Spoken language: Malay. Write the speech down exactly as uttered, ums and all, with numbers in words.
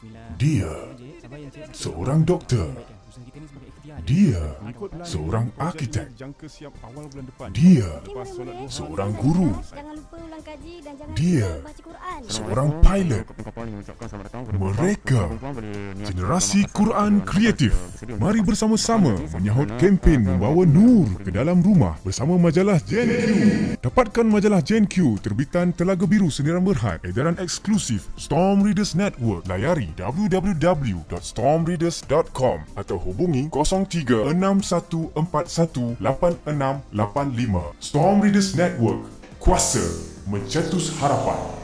Dia seorang doktor. Dia seorang arkitek. Dia seorang guru. Dia seorang pilot. Mereka generasi Quran kreatif. Mari bersama-sama menyahut kempen membawa nur ke dalam rumah bersama majalah Gen Q. Dapatkan majalah Gen Q terbitan Telaga Biru Sendirian Berhad, edaran eksklusif Storm Readers Network. Layari w w w dot storm readers dot com atau hubungi kosong tiga enam satu empat satu lapan enam lapan lima. Storm Readers Network, kuasa mencetus harapan.